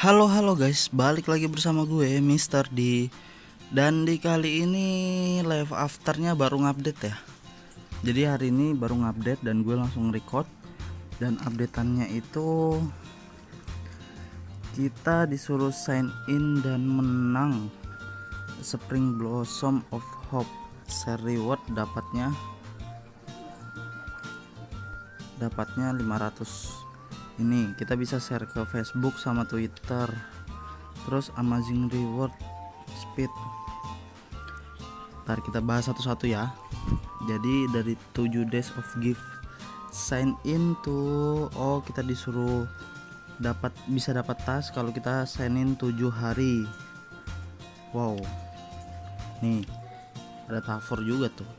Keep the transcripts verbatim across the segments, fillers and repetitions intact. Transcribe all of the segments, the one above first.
Halo halo guys, balik lagi bersama gue Mister D. Dan di kali ini live afternya baru ngupdate ya. Jadi hari ini baru ngupdate dan gue langsung record. Dan updateannya itu kita disuruh sign in dan menang Spring Blossom of Hope. Share reward dapatnya dapatnya lima ratus. Ini kita bisa share ke Facebook sama Twitter. Terus amazing reward speed. Ntar kita bahas satu-satu ya. Jadi dari tujuh days of gift, sign in tuh, oh kita disuruh dapat bisa dapat tas kalau kita sign in tujuh hari. Wow. Nih, ada Tafor juga tuh.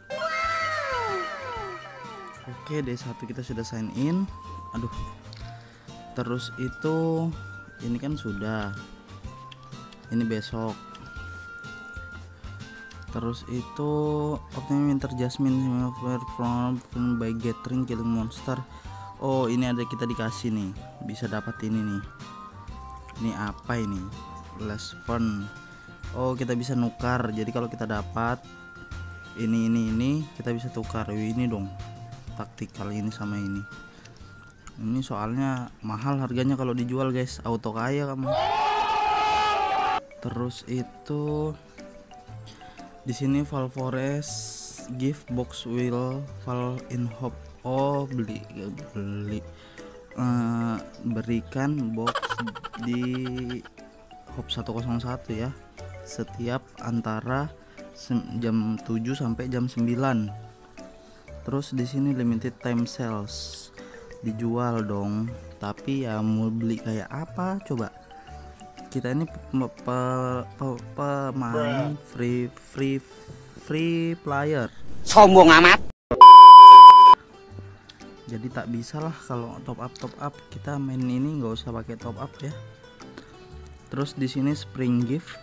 Oke, day satu kita sudah sign in. Aduh. Terus itu ini kan sudah. Ini besok. Terus itu Optimum Winter Jasmine from by Gathering Killing Monster. Oh, ini ada kita dikasih nih. Bisa dapat ini nih. Ini apa ini? Last Fun. Oh, kita bisa nukar. Jadi kalau kita dapat ini ini ini kita bisa tukar. Wih, ini dong. Taktikal ini sama ini. Ini soalnya mahal harganya kalau dijual guys, auto kaya kamu. Terus itu di sini Valforest gift box will fall in hope. Oh beli beli uh, berikan box di Hope seratus satu ya, setiap antara jam tujuh sampai jam sembilan. Terus di sini limited time sales, dijual dong, tapi ya mau beli kayak apa coba. Kita ini pemain free free free player, sombong amat. jadi tak bisa lah kalau top up top up. Kita main ini nggak usah pakai top up ya. Terus di sini spring gift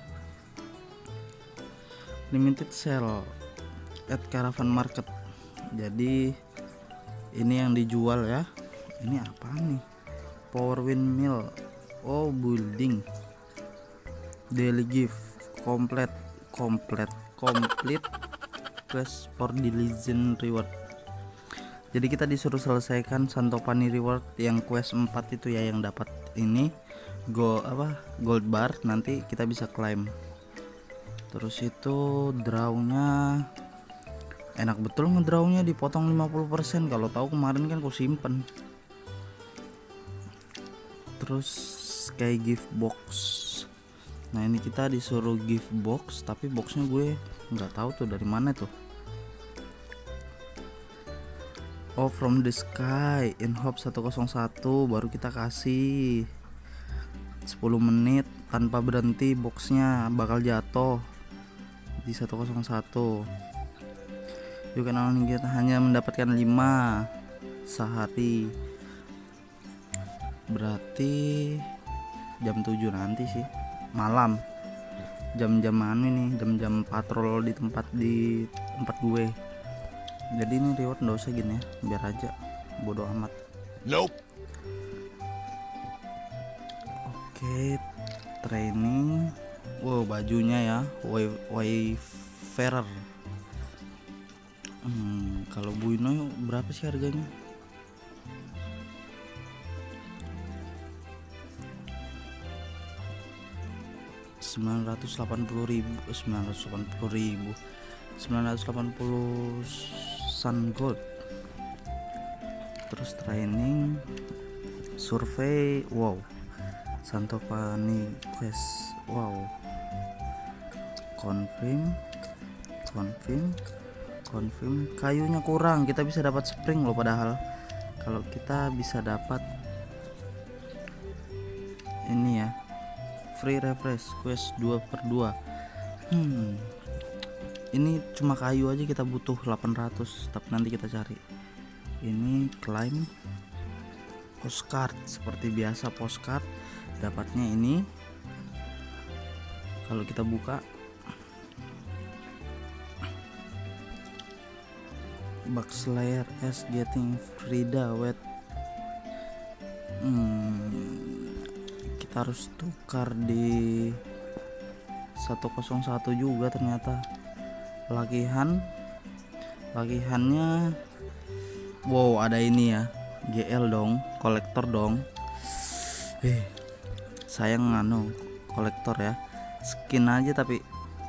limited sale at Caravan Market. Jadi ini yang dijual ya. Ini apa nih? Power windmill. Oh, building. Daily gift complete complete complete quest for the legend reward. Jadi kita disuruh selesaikan Santopani reward yang quest empat itu ya, yang dapat ini go apa gold bar, nanti kita bisa claim. Terus itu drawnya enak betul, ngedrawnya dipotong lima puluh persen. Kalau tahu kemarin kan aku simpen. Terus kayak gift box. Nah ini kita disuruh gift box, tapi boxnya gue nggak tahu tuh dari mana tuh. Oh, from the sky in Hope seratus satu baru kita kasih sepuluh menit tanpa berhenti, boxnya bakal jatuh di seratus satu. You can only get, hanya mendapatkan lima sehari. Berarti jam tujuh nanti sih, malam. Jam-jam anu ini, jam-jam patrol di tempat di tempat gue. Jadi ini reward nggak usah gini ya, biar aja bodoh amat. Nope. Oke, training. Wow, bajunya ya, Wayfarer. Hmm, kalau Buino berapa sih harganya? sembilan ratus delapan puluh ribu, sembilan ratus delapan puluh ribu, sembilan ratus delapan puluh sun gold. Terus training, survei, wow, Santopani quest, wow, confirm, confirm, confirm. Kayunya kurang, kita bisa dapat spring loh, padahal kalau kita bisa dapat ini ya, free refresh quest dua per dua. Hmm, ini cuma kayu aja kita butuh delapan ratus, tapi nanti kita cari. Ini claim postcard, seperti biasa postcard dapatnya ini. Kalau kita buka Backslayer as getting Frida wet. Hmm, kita harus tukar di seratus satu juga ternyata. Lagihan lagihannya wow, ada ini ya, G L dong, kolektor dong. Eh sayang anu kolektor ya, skin aja tapi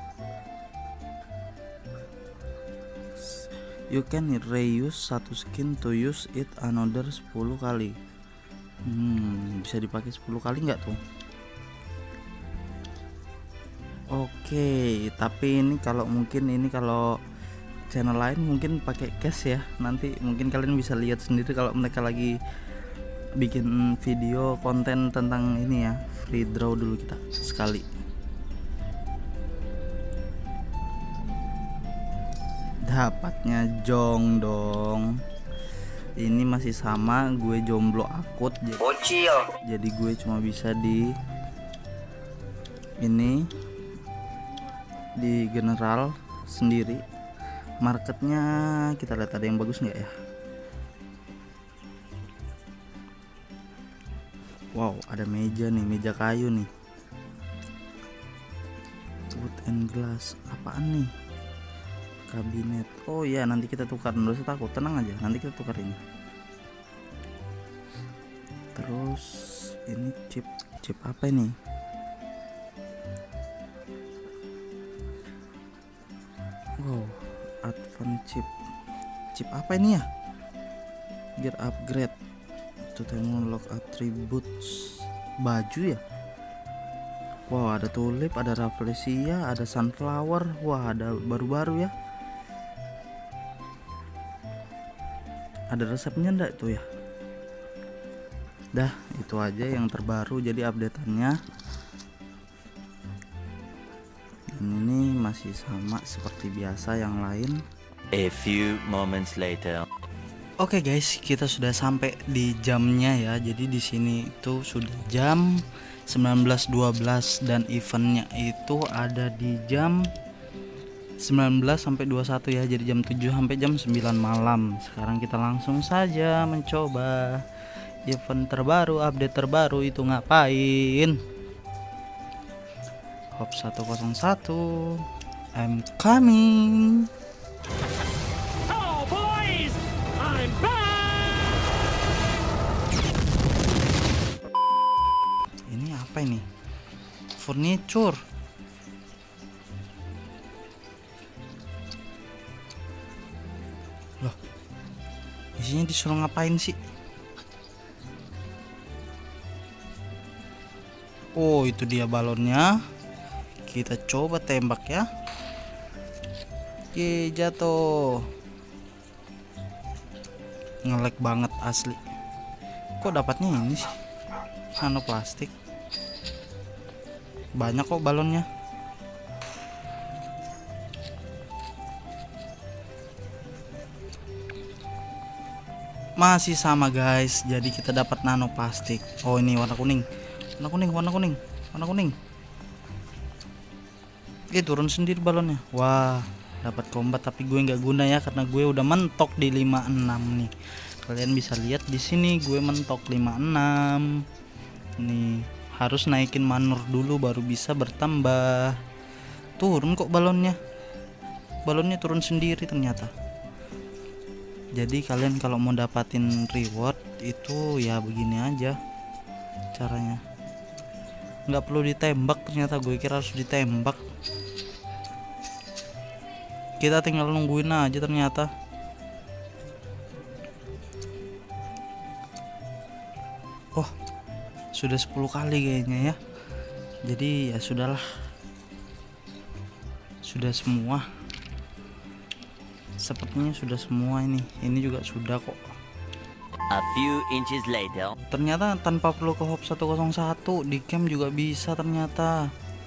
you can reuse satu skin to use it another sepuluh kali. Hmm, bisa dipakai sepuluh kali nggak tuh? Oke, tapi ini kalau mungkin ini kalau channel lain mungkin pakai cash ya. Nanti mungkin kalian bisa lihat sendiri kalau mereka lagi bikin video konten tentang ini ya. Free draw dulu kita sekali. Dapatnya jong dong. Ini masih sama, gue jomblo akut jadi, Bocil. jadi gue cuma bisa di ini di general sendiri. Marketnya kita lihat ada yang bagus nggak ya. Wow, ada meja nih, meja kayu nih, wood and glass. Apaan nih? Kabinet. Oh ya, nanti kita tukar, nggak usah takut, tenang aja, nanti kita tukar ini. Terus ini chip chip apa ini? Wow, advance chip. Chip apa ini ya? Gear upgrade to unlock attributes. Baju ya? Wow, ada tulip, ada rafflesia, ada sunflower. Wah, ada baru-baru ya. Ada resepnya enggak tuh ya? Dah, itu aja yang terbaru jadi updateannya. Dan ini masih sama seperti biasa yang lain. A few moments later. Oke guys, kita sudah sampai di jamnya ya. Jadi di sini itu sudah jam sembilan belas dua belas dan eventnya itu ada di jam sembilan belas sampai dua puluh satu ya. Jadi jam tujuh sampai jam sembilan malam. Sekarang kita langsung saja mencoba event terbaru, update terbaru itu ngapain. Hop seratus satu, I'm coming. Oh boys, I'm back. Ini apa ini? Furniture. Loh, isinya disuruh ngapain sih? Oh, itu dia balonnya. Kita coba tembak ya. Ye, jatuh. Ngelek banget asli. Kok dapatnya ini sih? Nano plastik. Banyak kok balonnya. Masih sama guys. Jadi kita dapat nano plastik. Oh, ini warna kuning. Warna kuning, warna kuning, warna kuning. Eh, turun sendiri balonnya. Wah, dapat combat tapi gue nggak guna ya karena gue udah mentok di lima puluh enam nih. Kalian bisa lihat di sini gue mentok lima puluh enam. Nih, harus naikin manur dulu baru bisa bertambah. Turun kok balonnya. Balonnya turun sendiri ternyata. Jadi kalian kalau mau dapatin reward itu ya begini aja caranya. Nggak perlu ditembak, ternyata gue kira harus ditembak. Kita tinggal nungguin aja ternyata. Oh, sudah sepuluh kali kayaknya ya. Jadi ya sudahlah, sudah semua. Sepertinya sudah semua ini. Ini juga sudah kok. A few inches later. Ternyata tanpa perlu ke hop seratus satu di camp juga bisa ternyata.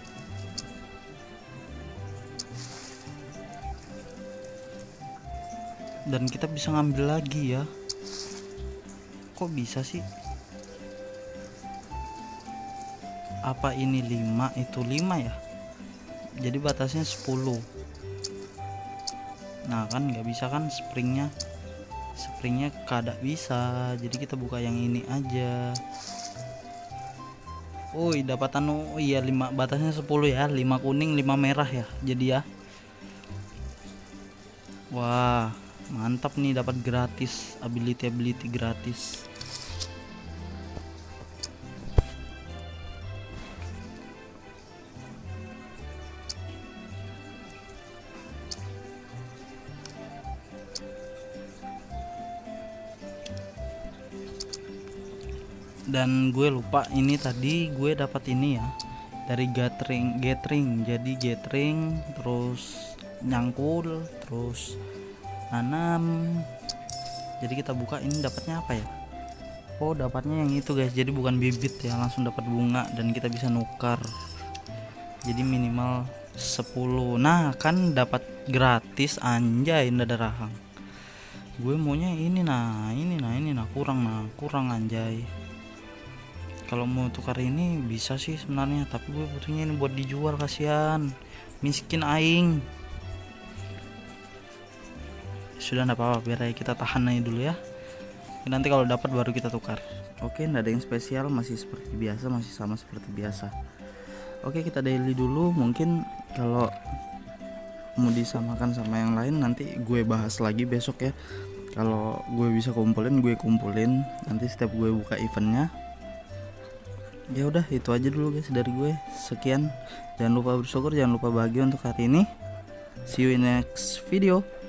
Dan kita bisa ngambil lagi ya. Kok bisa sih? Apa ini lima itu lima ya? Jadi batasnya sepuluh. Nah kan nggak bisa kan springnya. Springnya kada bisa, jadi kita buka yang ini aja. Woi, dapat anu, oh iya lima, batasnya sepuluh ya, lima kuning, lima merah ya. Jadi ya. Wah, mantap nih, dapat gratis, ability ability gratis. Dan gue lupa ini tadi gue dapat ini ya dari gathering gathering jadi gathering terus nyangkul terus nanam. Jadi kita buka, ini dapatnya apa ya? Oh, dapatnya yang itu guys, jadi bukan bibit ya, langsung dapat bunga dan kita bisa nukar. Jadi minimal sepuluh. Nah kan dapat gratis, anjay, ndak ada rahang. Gue maunya ini nah ini nah ini nah kurang nah kurang anjay. Kalau mau tukar ini bisa sih sebenarnya, tapi gue butuhnya ini buat dijual, kasihan miskin aing. Sudah enggak apa-apa, biar aja kita tahan aja dulu ya. Nanti kalau dapat baru kita tukar. Oke, enggak ada yang spesial, masih seperti biasa, masih sama seperti biasa. Oke, kita daily dulu. Mungkin kalau mau disamakan sama yang lain nanti gue bahas lagi besok ya. Kalau gue bisa kumpulin, gue kumpulin. Nanti setiap gue buka eventnya. Ya udah, itu aja dulu guys dari gue. Sekian, jangan lupa bersyukur, jangan lupa bahagia untuk hari ini. See you in next video.